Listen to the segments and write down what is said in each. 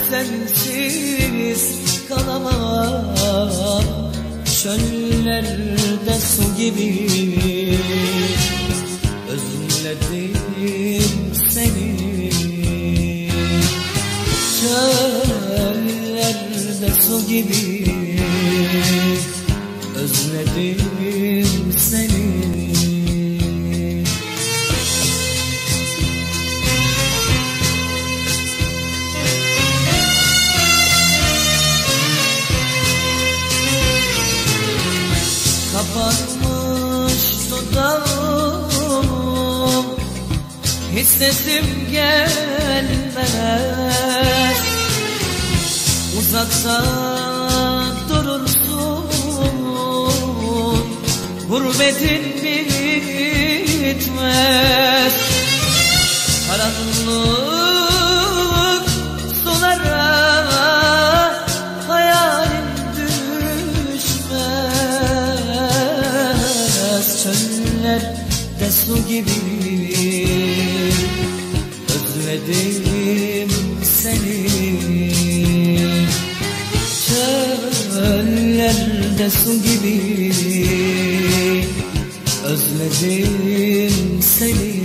sensiz kalamam. Çöllerde su gibi özledim seni. Çöllerde su gibi özledim seni. Kapanmış dudağım, hiç sesim gelmez. Uzakta durursun, gurbetin bitmez. Karanlık sulara hayalim düşmez. Çöllerde su gibi özledim seni. Çöllerde su gibi özledim seni.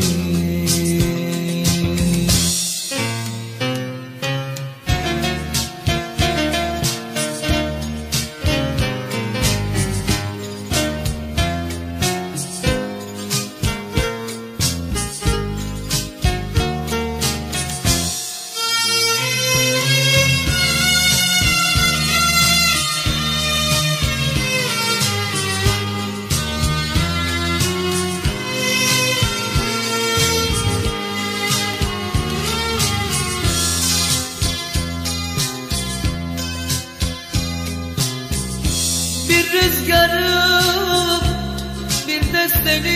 Bir rüzgarım, bir de seni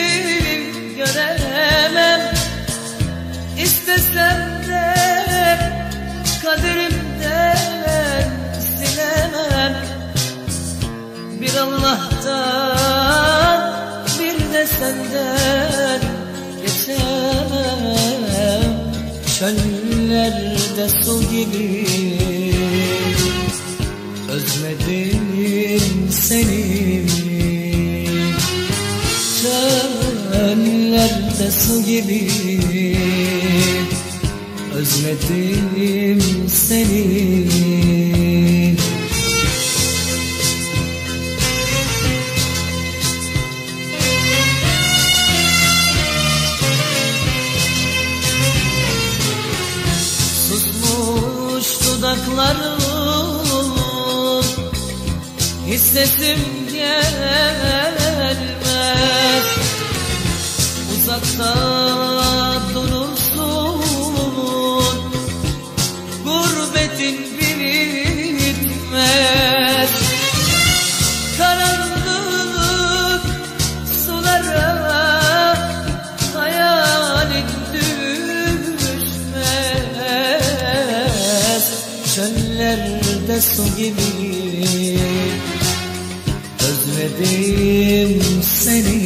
göremem. İstesem de kaderimden silemem. Bir Allah'tan, bir de senden geçemem. Çöllerde su gibi özledim seni. Çöllerde su gibi özledim seni. Susmuş dudaklarım, hiç sesim gelmez. Uzakta durursun, gurbetin bitmez. Karanlık sulara hayalin düşmez. Çöllerde su gibi özledim seni.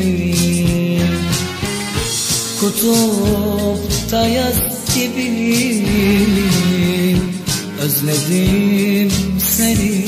Kutupta yaz gibi özledim seni.